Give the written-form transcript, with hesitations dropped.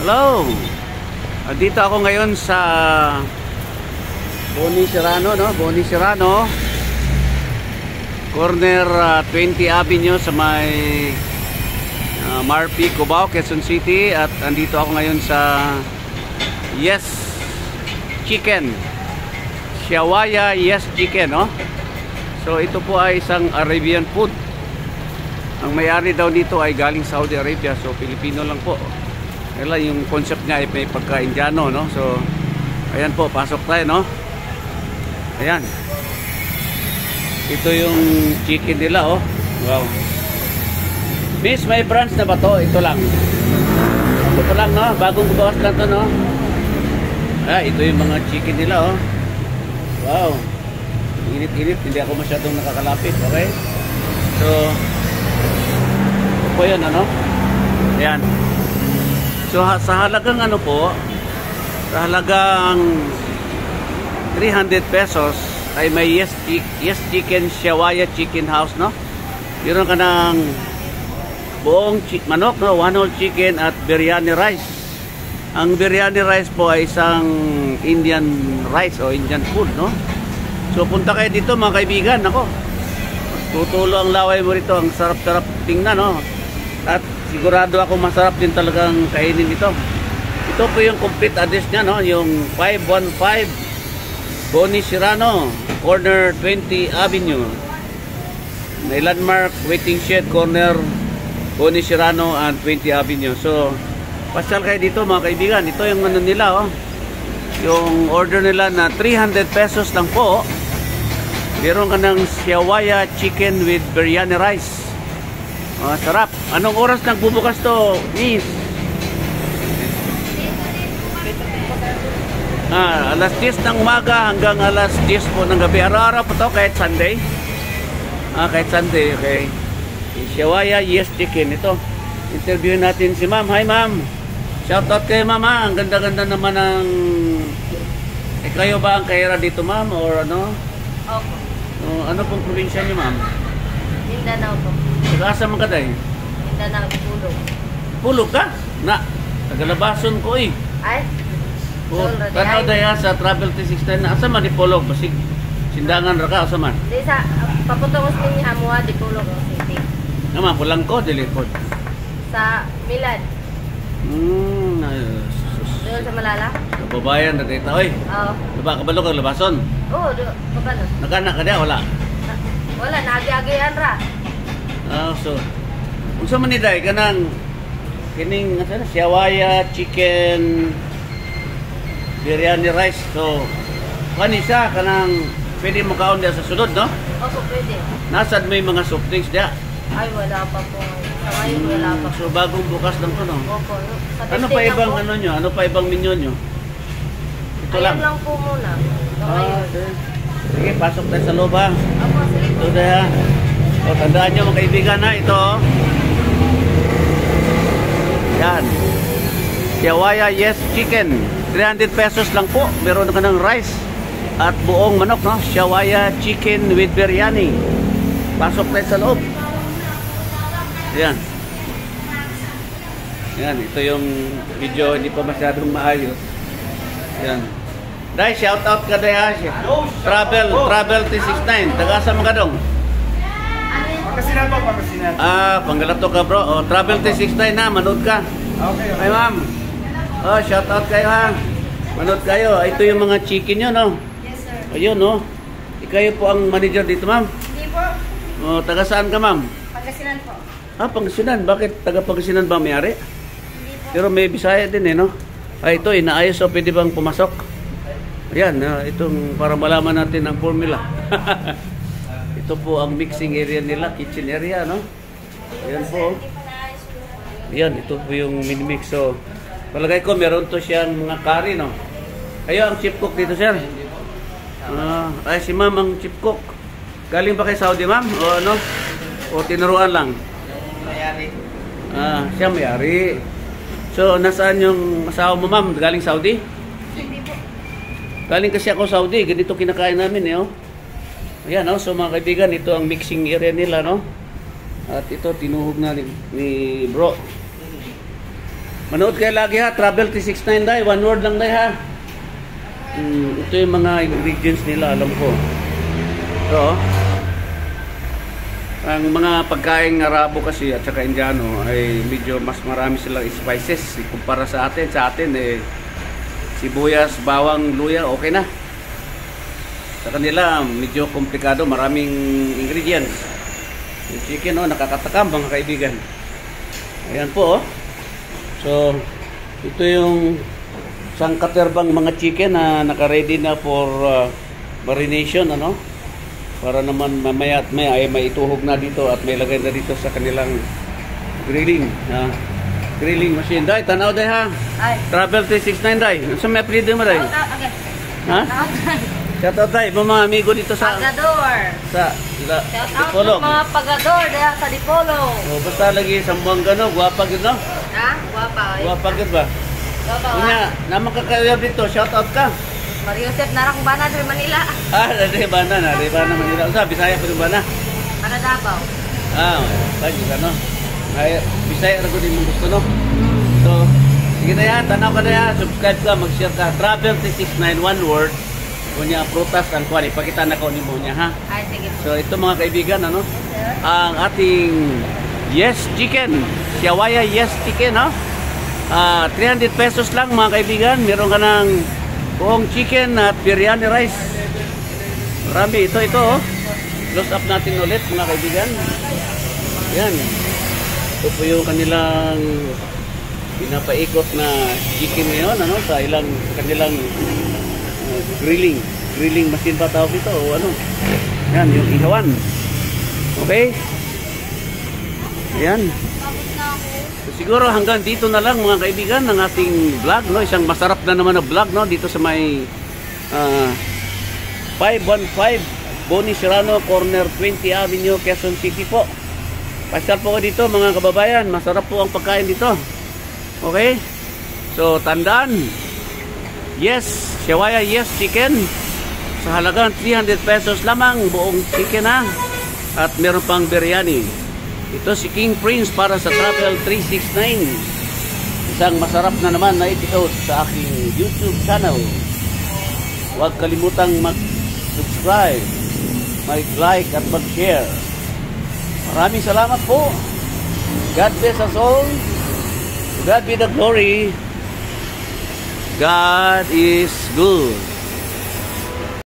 Hello! Dito ako ngayon sa Boni Serrano, no? Boni Serrano, corner 20 Avenue sa may Marpi, Cubao, Quezon City. At andito ako ngayon sa Yes Chicken, Shawaya Yes Chicken, no? So ito po ay isang Arabian food. Ang may-ari daw dito ay galing Saudi Arabia, so Pilipino lang po. Kaya yung concept niya ay may pagka-Indiano, no? So ayan po, pasok tayo, no? Ayan. Ito yung chicken nila, oh. Wow. Miss, may branch na ba to? Ito lang. Ito lang, no? Bagong bukas lang to, no? Ito yung mga chicken nila, oh. Wow. Init-init, hindi ako masyadong nakakalapit, okay? So ito po yun, ano? Ayan. So sa halagang ano po, sa halagang 300 pesos ay may Yes Chicken Shawaya Chicken House, no? Meron ka ng buong manok, no? One whole chicken at biryani rice. Ang biryani rice po ay isang Indian rice o Indian food, no? So punta kayo dito, mga kaibigan. Ako, tutulo ang laway mo rito. Ang sarap-sarap tingnan, no? At sigurado ako masarap din talagang kainin ito. Ito po yung complete address niya, no? Yung 515 Boni Serrano, corner 20 Avenue. May landmark waiting shed, corner Boni Serrano and 20 Avenue. So pasyal kayo dito, mga kaibigan. Ito yung ano nila, oh. Yung order nila na 300 pesos lang po. Meron ka ng Shawaya chicken with biryani rice. Sarap. Anong oras nagbubukas to, Miss? Alas 10 ng umaga hanggang alas 10 po ng gabi. Araw-araw po to, kahit Sunday. Kahit Sunday, okay. Shawaya Yes Chicken. Ito, interview natin si ma'am. Hi, ma'am. Shoutout kayo, ma'am, ha? Ang ganda-ganda naman ng... kayo ba ang kahira dito, ma'am? Or ano? Opo. Ano pong probinsya niyo, ma'am? Mindanao po. Taga-asa man ka day? Mindanao, Pulog. Pulog ka? Na, tagalabason ko eh. Ay? Tanaw day sa Travel 369 na. Asa man di Pulog? Basig sindangan ra ka, asa man? Di sa, paputungos ninyo Hamua, di Pulog City. Naman, pulang ko, dilikod. Sa Milad. Doon sa Malala? Kababayan na dito, oy. Oo. Diba, kabalo kang labason? Oo, kabalo. Nagkana ka diya, wala? Wala, naagi-agian ra. So, kung sa maniday, kanang kining, Shawaya chicken biryani rice. So, kanisa, kanang pwede mo kaon diya sa sunod, no? Opo, pwede. Nasad may mga soft drinks diya? Ay, wala pa po. Sa ngayon, wala pa. So, bagong bukas lang to, no? Opo. Ano pa ibang ano nyo? Ano pa ibang menu nyo? Ito lang. Ayan lang po muna. Sa ngayon. Sige, pasok tayo sa loob, ha? Opo, sige po. Ito tayo. O, tandaan nyo, mga kaibigan, ha? Ito. Yan. Shawaya Yes Chicken. 300 pesos lang po. Meron ka ng rice at buong manok, no? Shawaya Chicken with biryani. Pasok tayo sa loob. Yan. Yan, ito yung video, hindi pa masyadong maayos. Yan. Dahil shout out ka dahil Travel 369. Taga-asa mga dong? Pangasinan po, Pangasinan. Panggalato ka, bro. Travel 369 na, manood ka. Okay. Ay, ma'am. Shout out kayo, ha. Manood kayo. Ito yung mga chicken nyo, no? Yes, sir. Ayun, no? Ikayo po ang manager dito, ma'am. Hindi po. Taga saan ka, ma'am? Pangasinan po. Pangasinan. Bakit taga Pangasinan ba may-ari? Hindi po. Pero may Bisaya din, eh, no? Ito, inaayos, so pwede bang pumasok? Ayan, itong para malaman natin ang formula. Ito po ang mixing area nila, kitchen area, no? Ayan po. Ayan, ito po yung mini-mix. So, palagay ko, meron to siyang mga curry, no? Kayo ang chief cook dito, sir? Ay, si ma'am ang chief cook. Galing ba kay Saudi, ma'am? O ano? O tinuruan lang? Mayari. Siya may-ari. So, nasaan yung asawa mo, ma'am? Galing Saudi? Hindi po. Galing kasi ako Saudi. Ganito kinakain namin, eh, oh. Ayan, oh. So, mga kaibigan, ito ang mixing area nila, no? At ito, tinuhog na ni bro. Manood kayo lagi ha, Travel 369 day, one word lang day ha. Ito yung mga ingredients nila, alam ko. Ito, ang mga pagkain Arabo kasi at saka Indiano ay medyo mas marami silang spices kumpara sa atin. Sa atin sibuyas, bawang, luya, okay na. Sa kanila medyo komplikado, maraming ingredients. Yung chicken nakakatakam mga kaibigan. Ayan po So, ito yung isang katerbang mga chicken na naka-ready na for marination, para naman mamaya at maya ay maituhog na dito at may lagay na dito sa kanilang grilling grilling machine. Day, tanaw day ha. Ay. Travel 369 day. Sa may apelido mo day? Okay. Ha? Shout out day, mga amigo dito sa Pagador. Shout out Dipolog. mga pagador dahil sa Dipolog. Basta lagi sa Buangano, guwapa gid no? Ha? Guwapa. Guwapa gid ba? Guwapa. Kunya, naman kakayab dito, shout out ka. Mario Joseph narang bana dari Manila. Dari Bana Manila. Sa Bisaya pa rin ba na? Taga Davao. Lagi ka no? Ay, Bisaya na ko din mong gusto no? So, sige na yan, tanaw ka na yan, subscribe ka, mag-share ka. Travel 369, one word. Kunya, prutas, ang kuwan, ipakita na ko ni mo niya ha. Ay, sige po. So, ito mga kaibigan, ang ating Yes Chicken, Siawaya Yes Chicken, 300 pesos lang mga kaibigan. Meron ka ng buong chicken at biryani rice. Marami. Ito. Close up natin ulit mga kaibigan. Yan. Ito po yung kanilang pinapaikot na chicken ngayon, sa kanilang grilling machine ba tawag ito o ano. Yan, yung ihawan. Okay? Ayan. So, siguro hanggang dito na lang mga kaibigan ng ating vlog, isang masarap na naman na vlog dito sa may 515 Boni Serrano Corner 20 Avenue, Quezon City po. Pasyal po ko dito mga kababayan, masarap po ang pagkain dito. Okay? So tandaan, Yes Siawaya Yes Chicken sa halagang 300 pesos lamang buong chicken at meron pang biryani. Ito si King Prince para sa Travel 369. Isang masarap na naman na episode sa aking YouTube channel. Huwag kalimutang mag-subscribe, mag-like at mag-share. Maraming salamat po. God bless us all. God be the glory. God is good.